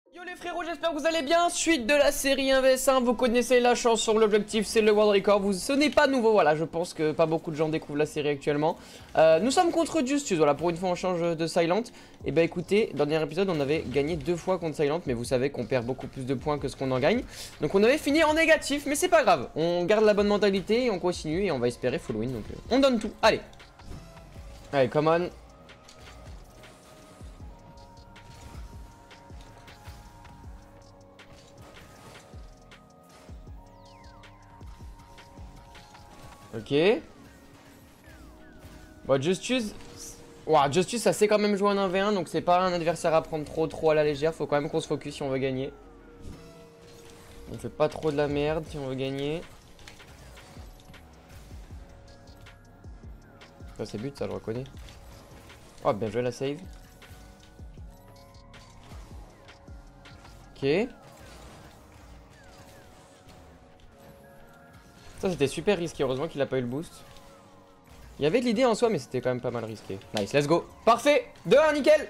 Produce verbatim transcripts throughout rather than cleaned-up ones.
Yo les frérots, j'espère que vous allez bien. Suite de la série un vs un, vous connaissez la chanson, l'objectif c'est le world record. Vous, ce n'est pas nouveau, voilà, je pense que pas beaucoup de gens découvrent la série actuellement. euh, Nous sommes contre Justus, voilà, pour une fois on change de Silent. Et bah écoutez, dans le dernier épisode on avait gagné deux fois contre Silent, mais vous savez qu'on perd beaucoup plus de points que ce qu'on en gagne. Donc on avait fini en négatif, mais c'est pas grave. On garde la bonne mentalité et on continue et on va espérer full win, donc euh, on donne tout, allez. Allez, come on. Ok. Bon, Justus... Wow, Justus, ça sait quand même jouer en un v un, donc c'est pas un adversaire à prendre trop trop à la légère. Faut quand même qu'on se focus si on veut gagner. On fait pas trop de la merde si on veut gagner. Ça c'est but, ça je reconnais. Oh, bien joué la save. Ok. Ça c'était super risqué, heureusement qu'il a pas eu le boost. Il y avait de l'idée en soi, mais c'était quand même pas mal risqué. Nice, let's go. Parfait. deux un, nickel.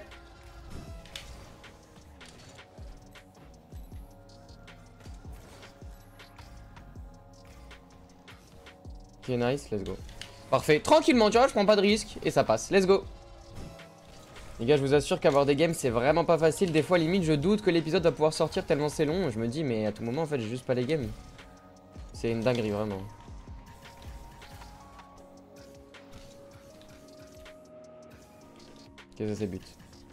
Ok, nice, let's go. Parfait. Tranquillement, tu vois, je prends pas de risque et ça passe. Let's go. Les gars, je vous assure qu'avoir des games, c'est vraiment pas facile. Des fois, limite, je doute que l'épisode va pouvoir sortir tellement c'est long. Je me dis, mais à tout moment, en fait, j'ai juste pas les games. C'est une dinguerie, vraiment. Ok, ça c'est but.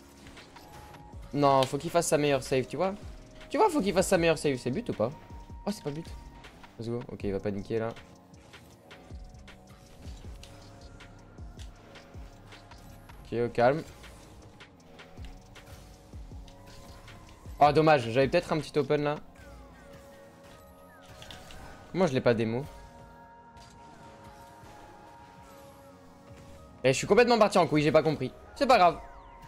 Non, faut qu'il fasse sa meilleure save, tu vois. Tu vois, faut qu'il fasse sa meilleure save. C'est but ou pas? Oh, c'est pas but. Let's go. Ok, il va paniquer là. Ok, au calme. Oh, dommage. J'avais peut-être un petit open là. Comment je l'ai pas démo? Et je suis complètement parti en couille, j'ai pas compris. C'est pas grave.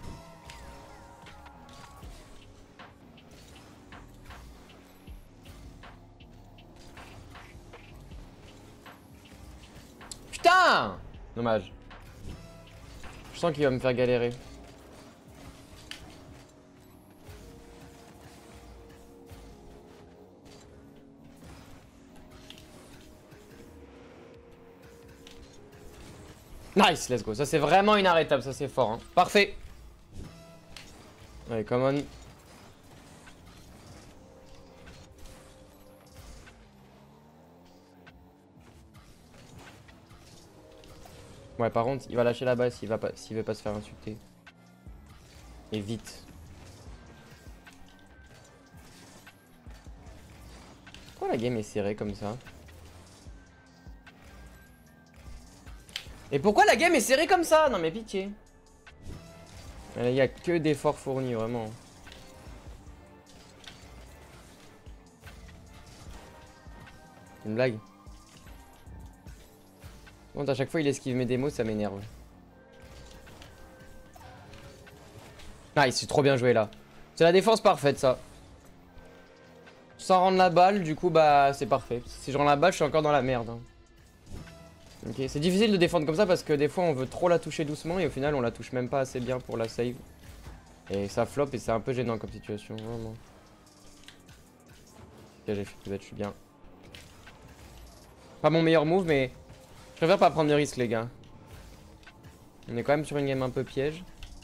Putain! Dommage. Je sens qu'il va me faire galérer. Nice, let's go. Ça c'est vraiment inarrêtable, ça c'est fort. Hein. Parfait. Allez, come on. Ouais, par contre, il va lâcher la balle s'il va pas, s'il veut pas se faire insulter. Et vite. Pourquoi la game est serrée comme ça? Et pourquoi la game est serrée comme ça? Non mais pitié. Il n'y a que d'efforts fournis, vraiment. Une blague. Bon, à chaque fois il esquive mes démos, ça m'énerve. Nice, c'est trop bien joué là. C'est la défense parfaite ça. Sans rendre la balle, du coup bah c'est parfait. Si je rends la balle, je suis encore dans la merde. Hein. Ok, c'est difficile de défendre comme ça parce que des fois on veut trop la toucher doucement et au final on la touche même pas assez bien pour la save. Et ça flop et c'est un peu gênant comme situation, vraiment. Ok, j'ai fait peut-être, je suis bien. Pas mon meilleur move, mais je préfère pas prendre de risques, les gars. On est quand même sur une game un peu piège.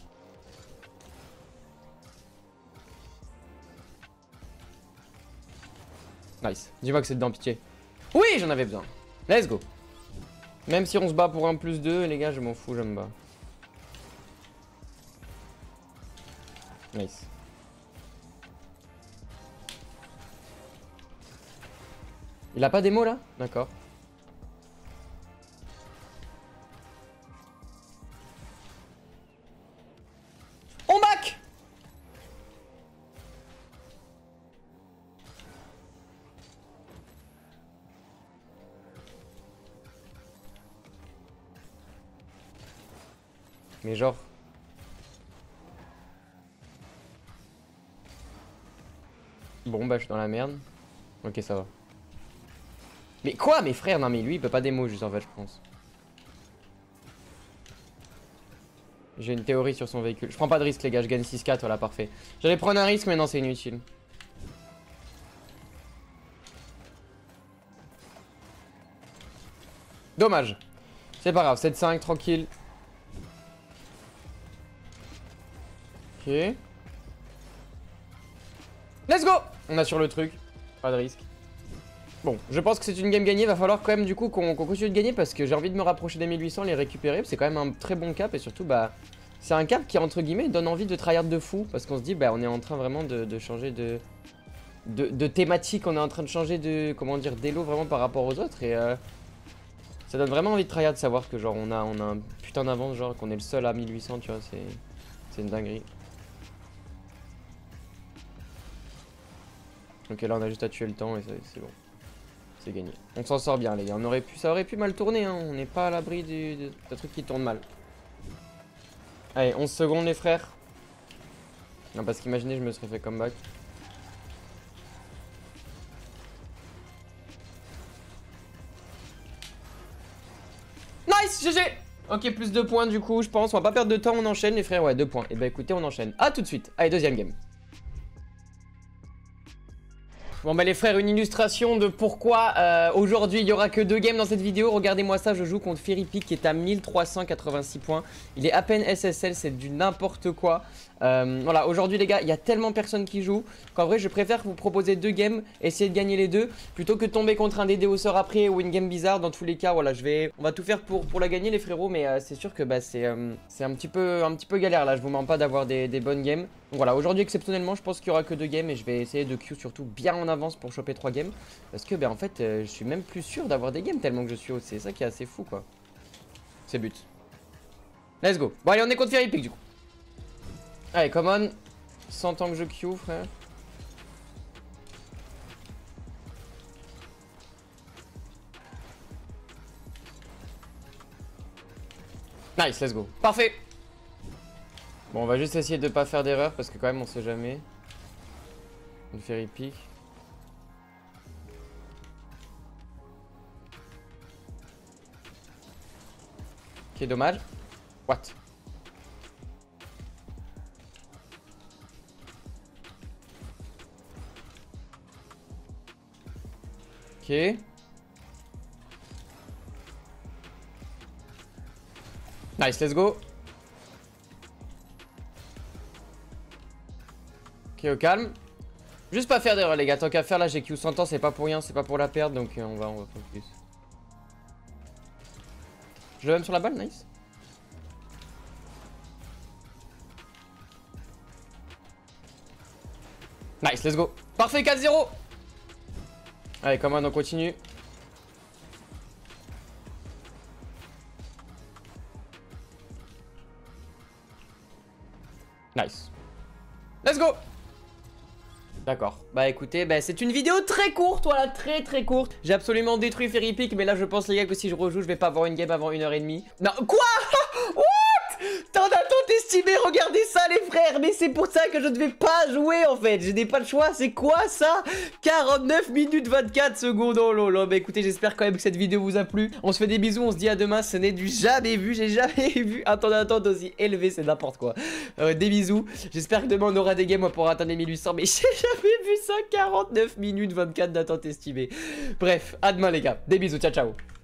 Nice. Dis-moi que c'est dedans, pitié. Oui, j'en avais besoin. Let's go. Même si on se bat pour un plus deux, les gars, je m'en fous, je me bats. Nice. Il a pas démo là? D'accord. On back! Mais genre... Bon bah je suis dans la merde. Ok, ça va. Mais quoi, mes frères? Non mais lui il peut pas démo juste en fait, je pense. J'ai une théorie sur son véhicule. Je prends pas de risque les gars, je gagne six quatre, voilà parfait. J'allais prendre un risque mais non c'est inutile. Dommage. C'est pas grave, sept cinq, tranquille. Ok. Let's go. On assure le truc, pas de risque. Bon, je pense que c'est une game gagnée, va falloir quand même du coup qu'on qu'on continue de gagner parce que j'ai envie de me rapprocher des mille huit cents, les récupérer. C'est quand même un très bon cap et surtout bah c'est un cap qui entre guillemets donne envie de tryhard de fou parce qu'on se dit bah on est en train vraiment de, de changer de, de de thématique, on est en train de changer de comment dire d'élo vraiment par rapport aux autres et euh, ça donne vraiment envie de tryhard de savoir que genre on a on a un putain d'avance, genre qu'on est le seul à mille huit cents, tu vois, c'est c'est une dinguerie. Ok, là on a juste à tuer le temps et c'est bon. C'est gagné. On s'en sort bien les gars, on aurait pu, ça aurait pu mal tourner, hein. On n'est pas à l'abri d'un truc qui tourne mal. Allez, onze secondes les frères. Non, parce qu'imaginez je me serais fait comeback. Nice, G G. Ok, plus deux points du coup, je pense. On va pas perdre de temps, on enchaîne les frères. Ouais, deux points. Et bah écoutez, on enchaîne. A tout de suite. Allez, deuxième game. Bon bah les frères, une illustration de pourquoi euh, aujourd'hui il y aura que deux games dans cette vidéo. Regardez-moi ça, je joue contre Feripic qui est à mille trois cent quatre-vingt-six points. Il est à peine S S L, c'est du n'importe quoi. Euh, voilà, aujourd'hui les gars, il y a tellement personne qui joue qu'en vrai je préfère vous proposer deux games, essayer de gagner les deux plutôt que de tomber contre un D D au sort après ou une game bizarre. Dans tous les cas, voilà, je vais, on va tout faire pour, pour la gagner les frérots, mais euh, c'est sûr que bah, c'est euh, c'est un petit peu un petit peu galère là. Je vous mens pas d'avoir des, des bonnes games. Donc voilà, aujourd'hui exceptionnellement, je pense qu'il y aura que deux games et je vais essayer de queue surtout bien en avance pour choper trois games parce que ben en fait, euh, je suis même plus sûr d'avoir des games tellement que je suis haut. C'est ça qui est assez fou quoi. C'est but. Let's go. Bon allez, on est contre Feripic du coup. Allez, come on. Sans temps que je queue, frère. Nice, let's go. Parfait. Bon, on va juste essayer de pas faire d'erreur parce que quand même on sait jamais. Une Feripic. Ok, dommage. What? Ok. Nice, let's go. Ok, au calme. Juste pas faire d'erreur les gars, tant qu'à faire là j'ai Q cent ans, c'est pas pour rien, c'est pas pour la perdre, donc euh, on va on va focus. Je le même sur la balle, nice. Nice, let's go. Parfait, quatre zéro. Allez, comment on continue. Nice. Let's go. D'accord. Bah écoutez, bah, c'est une vidéo très courte, voilà, très très courte. J'ai absolument détruit Feripic, mais là je pense les gars que si je rejoue, je vais pas avoir une game avant une heure et demie. Non, quoi? What? Tant d'attente estimé, regardez ça les frères. Mais c'est pour ça que je ne vais pas jouer en fait. Je n'ai pas le choix, c'est quoi ça? Quarante-neuf minutes vingt-quatre secondes, oh lolo. Bah écoutez, j'espère quand même que cette vidéo vous a plu. On se fait des bisous, on se dit à demain. Ce n'est du jamais vu, j'ai jamais vu un temps d'attente aussi élevé, c'est n'importe quoi. euh, Des bisous, j'espère que demain on aura des games moi, pour atteindre les mille huit cents. Mais j'ai jamais vu ça, quarante-neuf minutes vingt-quatre d'attente estimée. Bref, à demain les gars, des bisous, ciao ciao.